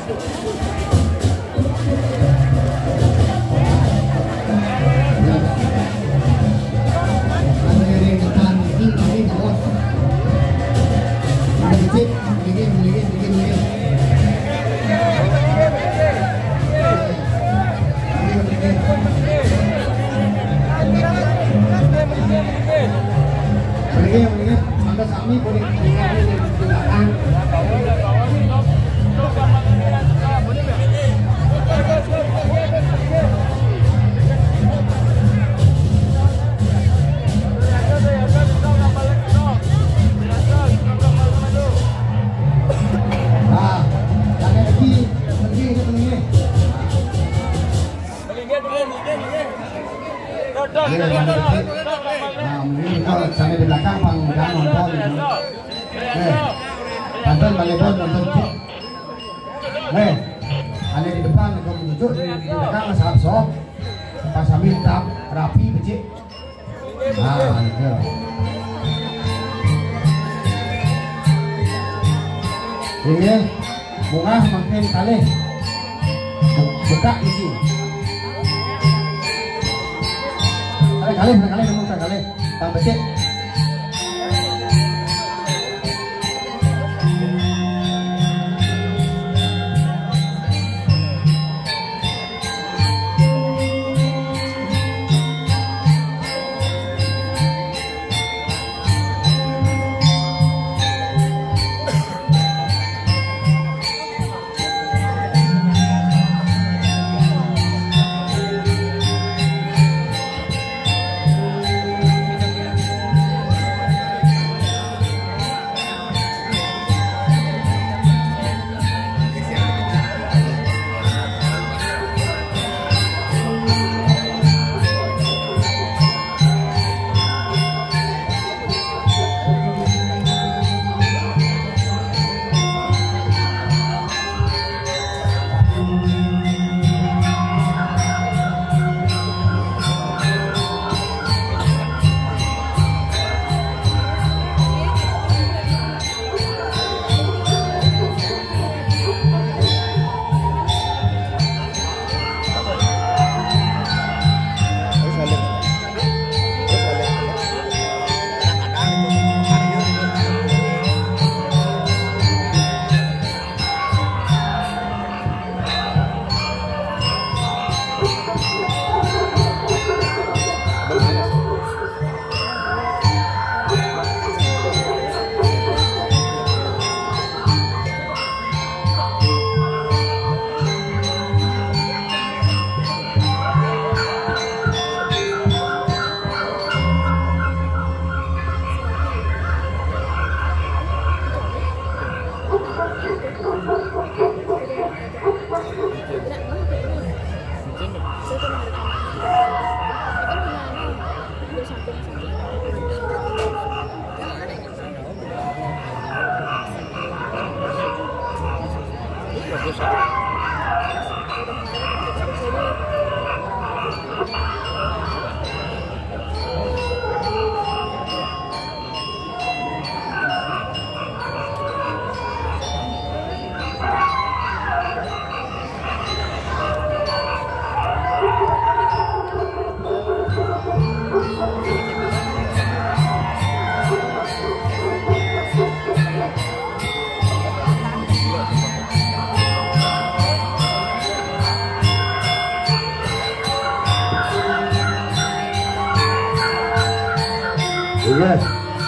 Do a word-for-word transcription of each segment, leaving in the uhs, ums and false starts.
Yes.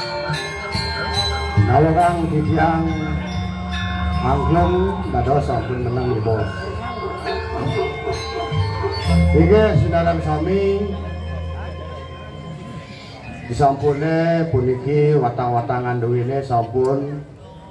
Kalau kang di tiang angklung dados sampun menang di bos. Iki saudara sami disampune puniki watang-watangan duwine sampun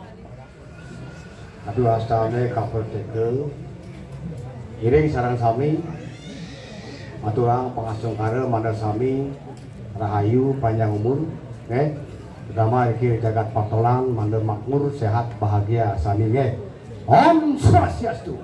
aduh astane cover tekel. Iring sareng sami maturang pangasung kare mandar sami rahayu panjang umur, nggih. Pertama iki jagat patolan mandor makmur sehat bahagia sami nggih. Om Swastiastu.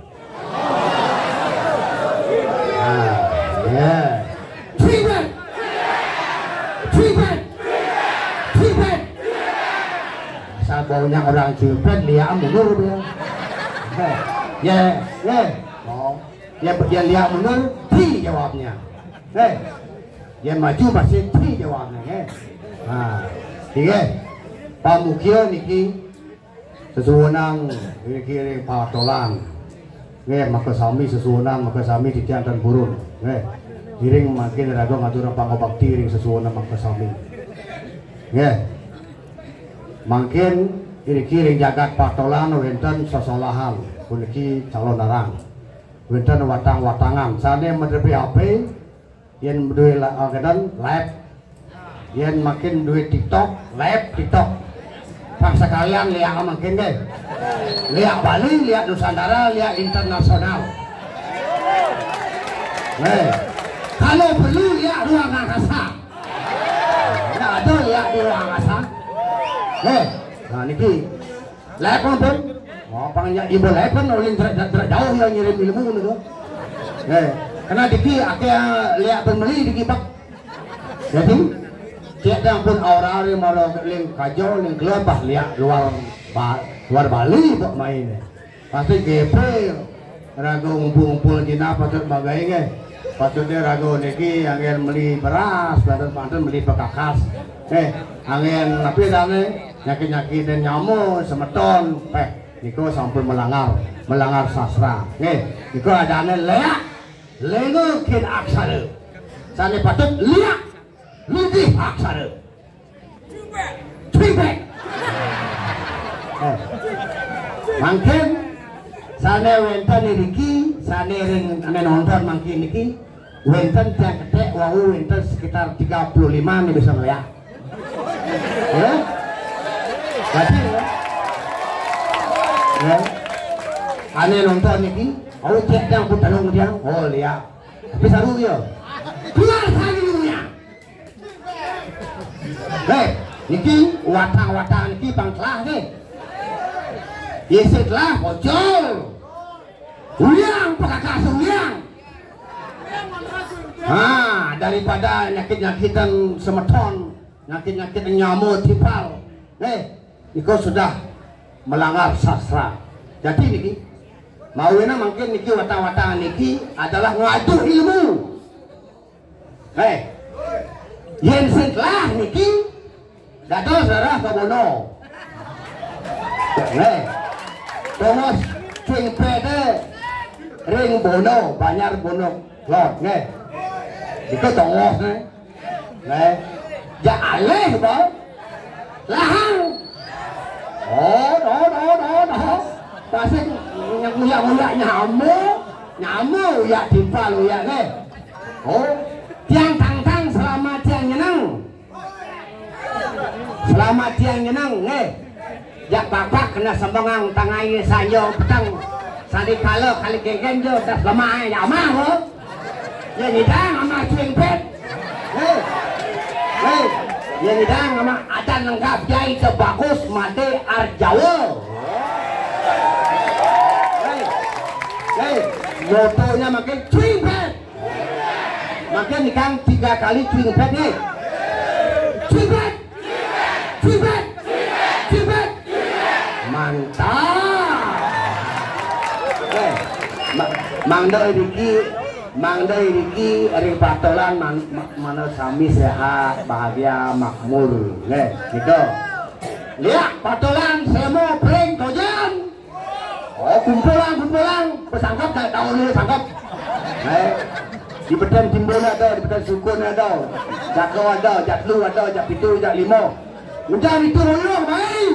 Nah, ya. Triben. Triben. Triben. Sabaunya orang Triben lihat mundur dia. Ya, ya. Oh, ya dia lihat mundur, T jawabnya. Eh, dia maju pasti T jawabnya. Eh, nah, tiga. Pamukio niki sesuwenang kiri patolan. Eh, maka sami sesuwenang maka sami titian dan burun. Eh, iring makin rago ngatur pangobakti iring sesuwenang maka sami. Eh, makin iri-iri jagat patolan wenten sosolahan puniki calon narang wenten watang-watangan sane menepi H P yen duwe kadang live yen makin duwe TikTok live TikTok pang sekalian lihat makin deh lihat Bali lihat Nusantara lihat internasional eh kalau perlu lihat ruang angkasa nggak ada lihat di ruang angkasa eh nah niki lepon pun oh pangnya ibu lepon ulin terak jauh yang ngirim ilmu itu eh karena diki akhirnya lihat pembeli diki pak jadi tiada pun orang yang malah ling kajol ling kelebah lihat luar luar Bali pak main pasti G P ragu ngumpul-ngumpul jina patut bagainya patutnya ragu niki angin beli beras banten-banten beli bekakas eh angin tapi dane nyakit-nyakit dan nyamuk semeton peh niko sampun melanggar melanggar sastra eh niko adane leak lengukin aksara sane patut liak lugih aksara tribek eh mungkin sane wenten niki sane ring ane nonton mungkin niki wenten tiang ketek wau wenten sekitar tiga puluh lima nih bisa melihat ya jadi ya ane nonton niki au cek yang putalong dia oh lihat tapi saru dia keluar lagi dunia hei niki watang-watang niki bangklah nih yesetlah bocor uliang pekakas uliang ah daripada nyakit-nyakitan semeton nyakit-nyakitan nyamuk tipal eh niko sudah melanggar sastra jadi niki mauina mungkin niki watang-watang niki adalah ngadu ilmu eh yen setelah niki dados darah kabono eh Thomas King Pede ring bono banyak bono lot nge itu tongos nge nge ya aleh ba lahang oh no no no no pasti nguyak-nguyak nyamuk nyamuk ya timpal ya nge oh tiang tang-tang selamat tiang nyenang selamat tiang nyenang nge jak bapak kena sembangang tangai sanyo petang sadi kalo kali gegen jo das lemah ya mah ho ya nidang sama cuing pet hei hei ya nidang sama adan lengkap jai bagus made arjawa hei hei motonya makin cuing pet makin nikang tiga kali cuing pet nih cuing pet cuing pet cuing pet mantap eh mang doi diki mang doi diki ring patolan man, mana sami sehat bahagia makmur eh gitu lihat patolan semo pring kojan oh kumpulan kumpulan pesangkap tak tahu nih sangkap eh di beden timbul ada di beden sukun ada jatuh ada jatuh ada jatuh itu jatuh limo udah itu royong main.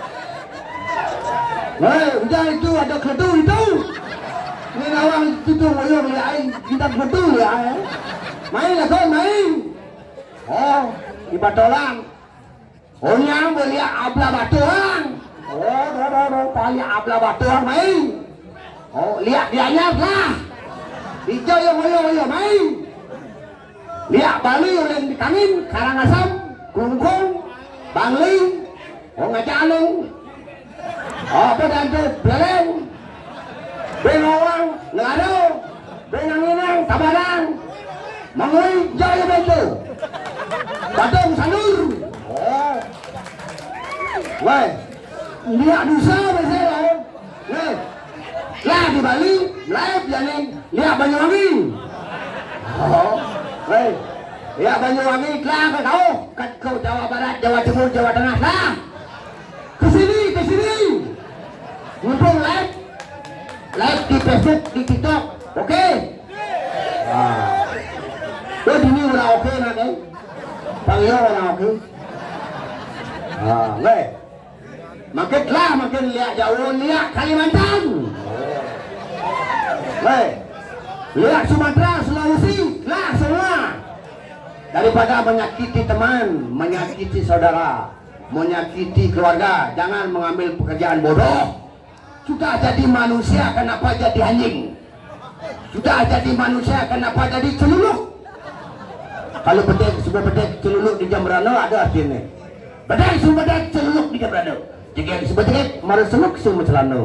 Hei, udah itu ada kedu itu. Ini orang itu ngoyo lihat kita kedu ya. Main lah kau main. Oh, di batolan. Oh nyang boleh abla batuan. Oh, do do do pali abla batuan main. Oh, lihat dianya lah. Hijau yang ngoyo ngoyo main. Lihat Bali oleh di kanin, Karangasem, Kungkung, Bangli, oh ngajalung. Apa dan tu beleng, bengawang, ngado, benganginang, tabarang, mangui jaya betul, badung sanur. Oh, weh, lihat dusa besar, weh, lah lihat di Bali, lihat janing, lihat Banyuwangi. Oh, hei, lihat Banyuwangi, lah ke kau, ke kau Jawa Barat, Jawa Timur, Jawa Tengah, lah, ke sini, ke sini, ngumpul live, live di Facebook, di TikTok, oke? Okay? Ah, oh ini udah oke okay, nak eh, panggil orang oke. Okay. Ah, leh. Makin lah makin lihat jauh, lihat Kalimantan, leh, lihat Sumatera, Sulawesi, lah semua. Daripada menyakiti teman, menyakiti saudara, menyakiti keluarga, jangan mengambil pekerjaan bodoh. Sudah jadi manusia, kenapa jadi anjing? Sudah jadi manusia, kenapa jadi celuluk? Kalau bedek, sebuah bedek celuluk di Jambrano ada artinya. Bedek, sebuah bedek celuluk di Jambrano. Jika sebuah bedek, maru seluk semua celano.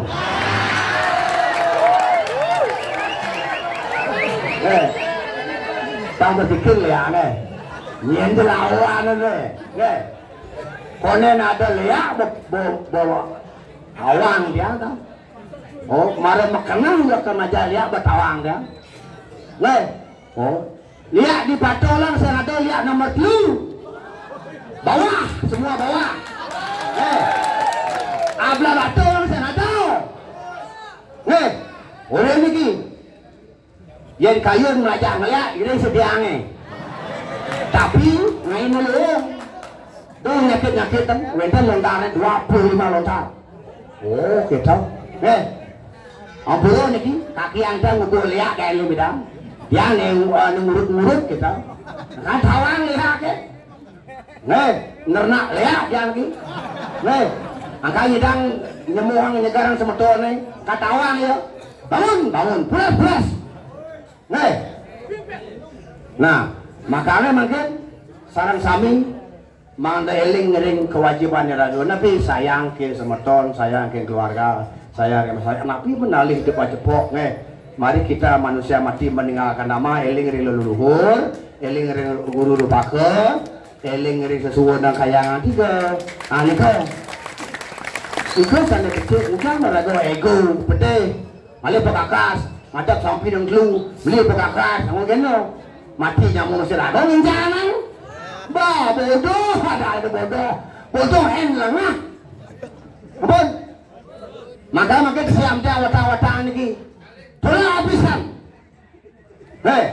Eh, tak berpikir lihat eh, nyen lawan eh, eh, konen ada lihat bawa awang dia kan. Oh, kemarin makanan juga kena aja lihat betawang dia. Leh, oh, lihat di patolang saya ada lihat nomor tujuh. Bawah, semua bawah. Eh, abla patolang saya ada. Eh, orang ni yang kayun melajak ngeliat, ini sediangnya. Tapi ngain dulu, tuh nyakit-nyakit kan, wenten lontarnya dua puluh lima lontar. Oh, gitu. Eh, Ampun ni kaki anda ngumpul lihat kayak lu bidang, dia neng ngurut-ngurut kita, kan tawang lihat ke, nih nernak lihat dia lagi, nih angka hidang nyemuang nyegarang semeton nih, katawang ya, bangun bangun, pulas pulas, nih, nah makanya mungkin sarang sami manda eling ngering kewajibannya radio, tapi sayang ke semeton, sayang ke keluarga. Saya saya napi menalih depan cepok nih. Mari kita manusia mati meninggalkan nama eling ring leluhur, eling ring guru rupake, eling ring sesuatu dan kayangan tiga. Ah ni kan. Iko sana kecil, bukan meragu ego, pede. Malih pekakas, macam sampai dengan lu, beli pekakas, kamu kena mati nyamuk sila. Kau jangan. Bah bodoh, ada ada bodoh, bodoh enlang ah. Apa? Maka maka siam dia wata-wataan lagi, telah habiskan. Hei,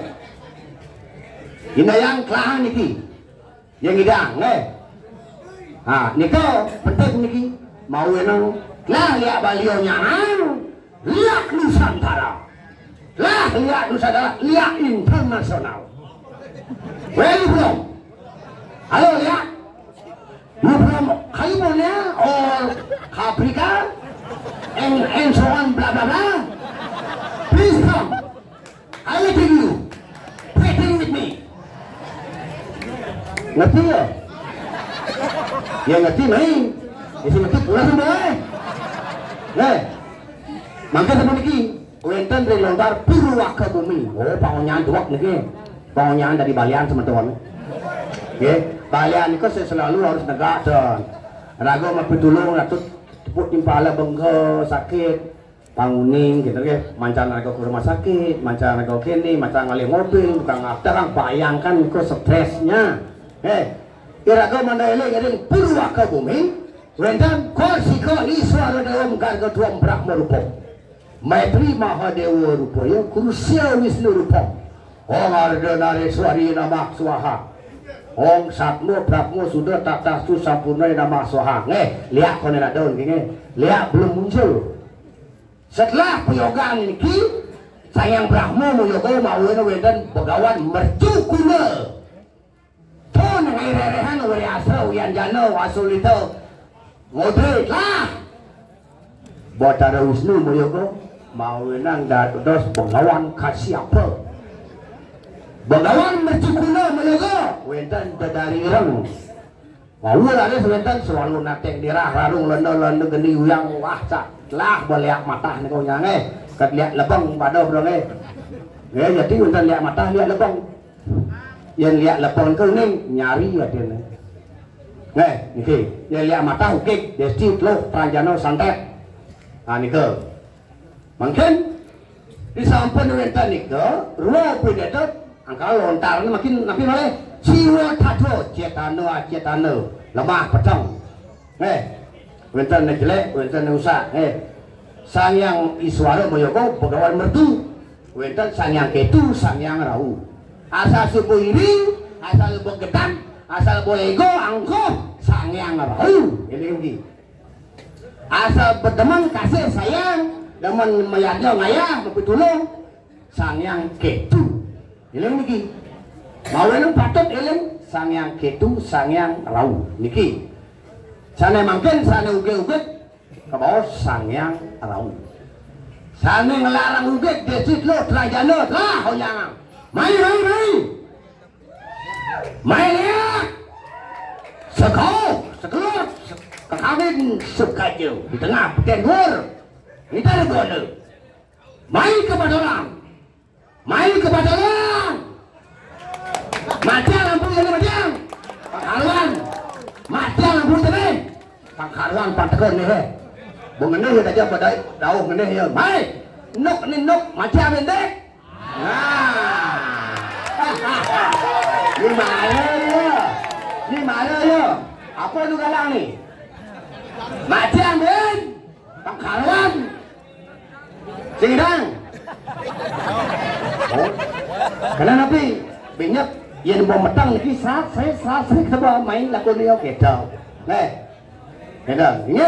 ini yang kelahan lagi, yang hidang, hei. Ah, ni kau penting lagi, mau yang lah lihat balionya, lihat Nusantara, lah lihat Nusantara, lihat internasional. Well belum, halo lihat, belum, kayu boleh, or Afrika. And, and so on, blah blah blah. Please come. I will take you. Fighting with me. Ngerti ya? Ya ngerti main. Ya si ngerti pulang semua eh. Nih, mangga sama niki. Wenten dari lontar Purwaka Bumi. Oh, pangonyan duak niki. Pangonyan dari Balian teman-teman. Oke, Balian itu selalu harus negak dan ragu mah pitulung ratut tepuk timpala bengke sakit panguning gitu ya, mancan ragu ke rumah sakit, mancan ragu kini, mancan ngalih mobil, bukan ngapterang bayangkan ke stresnya. Eh, irago mandailing ngiring Purwaka Bumi, wendan korsiko iswara dewa garga dua mbrak merupok, maitri mahadewa rupaya, kurusya wisnu rupok, om arda nareswari namak swaha. Ong satmu prapmu sudah tata susampurna nama swaha. Ngeh, lihat konen daun gini, lihat belum muncul. Setelah peyogaan ini, sayang Brahmo muyoga mawena wedan begawan mercukuna. Ton ngairerehan wari asra uyan jano wasulito ngodrit lah. Botara Wisnu muyoga mawenang dados begawan kasiapa. Begawan mercukuna muyoga wentan dadari ireng. Wawul ada sebentar selalu nateng dirah rarung lendo-lendo geni uyang wah cak lah beliak mata nih kau nyange kat lihat lebang pada bro eh ya jadi untuk lihat mata lihat lebang yang lihat lebang kau nih nyari ya dia nih nih nih yang lihat mata ukik desti lo peranjano santet nah nih ke mungkin disampun wenten nika ruwa pindah angka lontar makin makin oleh jiwa tado cetana cetana lemah petang eh wenten jelek wenten usah eh sang yang iswara moyoko pegawai mertu wenten sang yang ketu sang yang rau asal subuh ini asal begedan asal boleh go angko sang yang rau ini lagi asal berteman kasih sayang demen mayatnya ngayah mempitulung sang yang ketu ileng niki mau ileng patut ileng sang yang ketu sang yang rau niki sana mungkin sana uge-uge ke bawah sang yang rau sana ngelarang uge desit lo telajana lah hoyang mai mai mai mai lihat sekau sekelut kekawin sekajau di tengah peten gur ini ada gona mai kepada orang mai kepada orang mati lampu jadi macam pangkaruan mati lampu jadi pangkaruan pantekan ni he bunga ni aja pada daun ni ya mai nok ni nok mati aben dek nah ni mana ya ni mana ya apa lu galang ni mati aben pangkaruan sidang oh karena nabi banyak yang mau metang lagi saat saya saat saya coba main lagu dia gitu nih gitu ini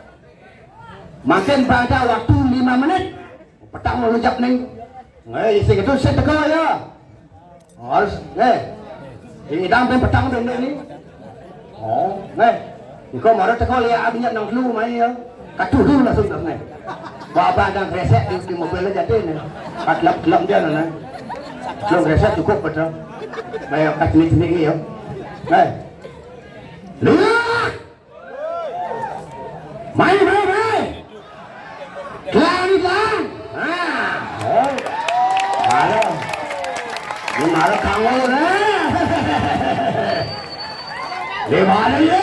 makin pada waktu lima menit petang melunjak nih nih isi itu saya teka ya harus nih ini damping petang dong ini oh nih kau mau teka lihat abinya nang lu main ya kacau dulu langsung nih bapak dan reset di, di mobilnya jadi nih kat dia nih belum reset cukup betul bayar kat sini ya eh lihat main main main kelang kelang ah oh ada ini malah kamu nih di mana ya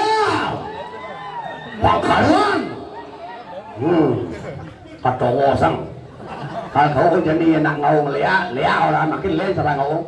pangkalan hmm kata ngosang kalau kau jadi nak ngau lihat lihat orang makin lain serang ngau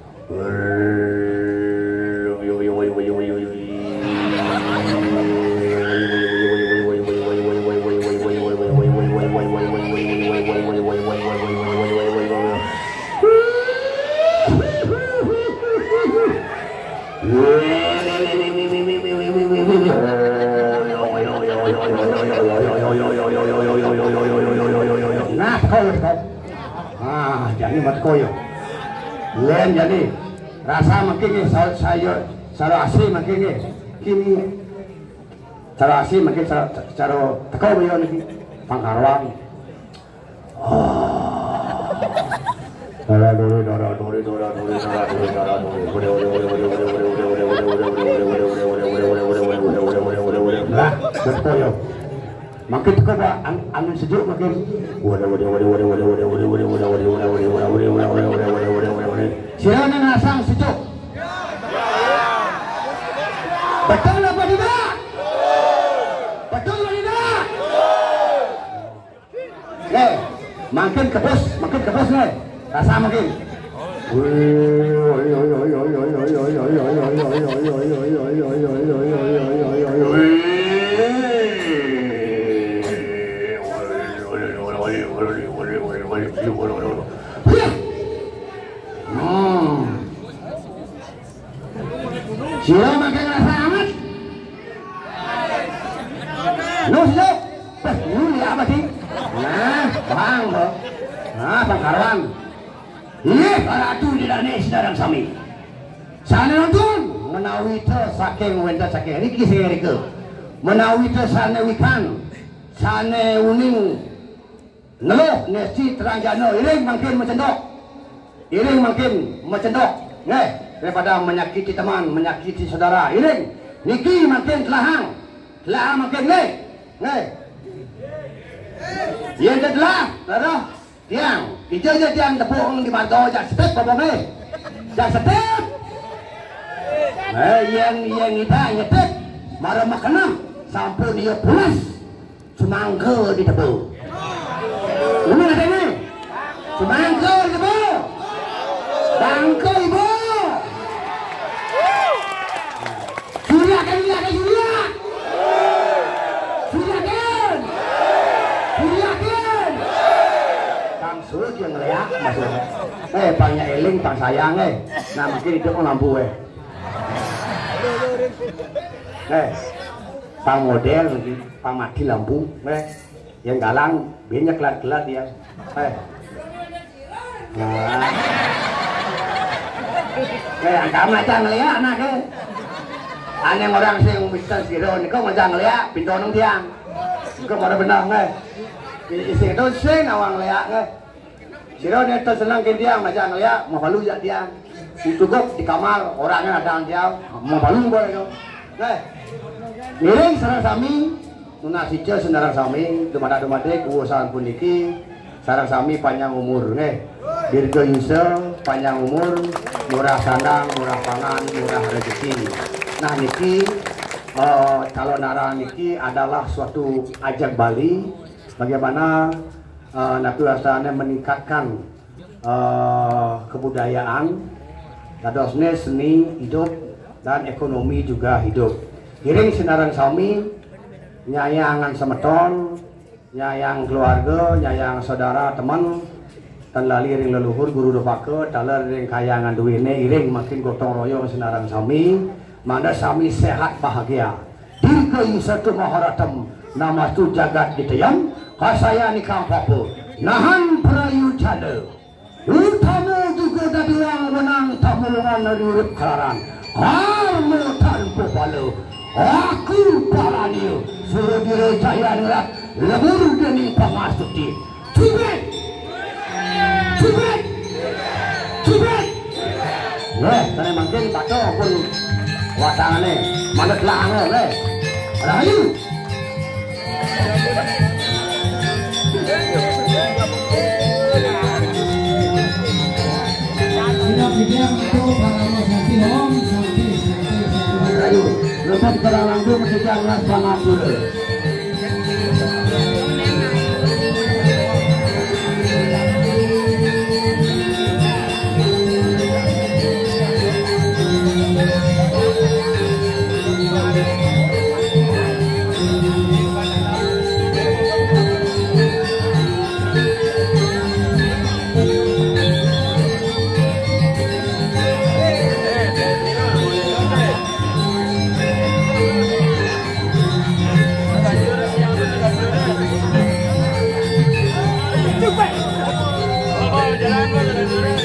nah kau ah jadi mat koyo lain jadi rasa makin ni sayur cara asli makin ni kini cara asli makin cara cara tekau bayo ni pangkaruan dora dora dora dora dora dora dora dora makin teka ba angin sejuk makin waduh waduh waduh waduh waduh waduh waduh waduh waduh waduh waduh waduh waduh waduh waduh siapa yang ngasang sejuk betul apa tidak betul apa tidak nih makin kebos makin kebos nih rasa makin siapa makin rasa amat? Nuh siap, bah, ini apa sih? Nah, bang, nah, pangkaruan. Iya, karatu di dana sedang sami. Sana nonton, menawi te saking wenta saking riki sing rike. Menawi te sana wikan, sana uning. Neluh nesti terangjana, iring makin mencendok. Iring makin mencendok. Nggih, daripada menyakiti teman, menyakiti saudara. Iring, niki makin telahang. Telahang makin nggih. Nggih. Yang telah, taruh tiang. Ija je tiang tepung di bantu jak step apa nggih? Jak step. Eh, yang yang kita nyetek marah makanan sampai dia pulas semangka di tepung. Ini ada ni. Semangko ibu, bangko ibu. Surya kan Surya kan Surya, Surya kan, Surya kan. Kang Surya yang ngeliat maksudnya. Eh, banyak eling, bang sayang eh. Nah mungkin itu kan lampu eh. Eh, bang model lagi, bang mati lampu eh. Yang galang, banyak kelat-kelat dia. Eh. Nah. Eh, angka macam ngeliat anak eh. Aneh orang sing mister siro, kau macam ngeliat pintu nung tiang. Kau mana benar eh. Isi itu sing awang ngeliat eh. Siro dia tersenang ke tiang macam ngeliat, mau balu ya tiang. Ditutup di kamar, orangnya ada dia, mau balu boleh tu. Eh. Miring sarang sami, nuna sice senarang sami, dumada-dumade kuusahan pun niki, sarang sami panjang umur, nih. Dirgo Yusel, panjang umur, murah sandang, murah pangan, murah rezeki. Nah niki, uh, kalau narang niki adalah suatu ajak Bali, bagaimana uh, nabi rasanya meningkatkan uh, kebudayaan, dadosnya seni hidup dan ekonomi juga hidup. Giring sinaran sami, nyayangan semeton, nyayang keluarga, nyayang saudara, teman, dan lali ring leluhur guru dopake, dalar ring kayangan duwine, iring makin gotong royong sinaran sami, mana sami sehat bahagia. Dirga satu maharatem, nama tu jagat ditayang, kasaya nikah papu, nahan perayu jale. Utamu juga dadiwang menang tamulungan dari urip kelaran, kamu tanpa balu. Aku parani suruh diri jaya ngerak lebur demi pemasuki cubit cubit cubit weh tanya mungkin baca pun watangannya mana telangnya weh rayu rayu lepas terang langsung sejanglah sangat dulu. Jalan, jalan, jalan.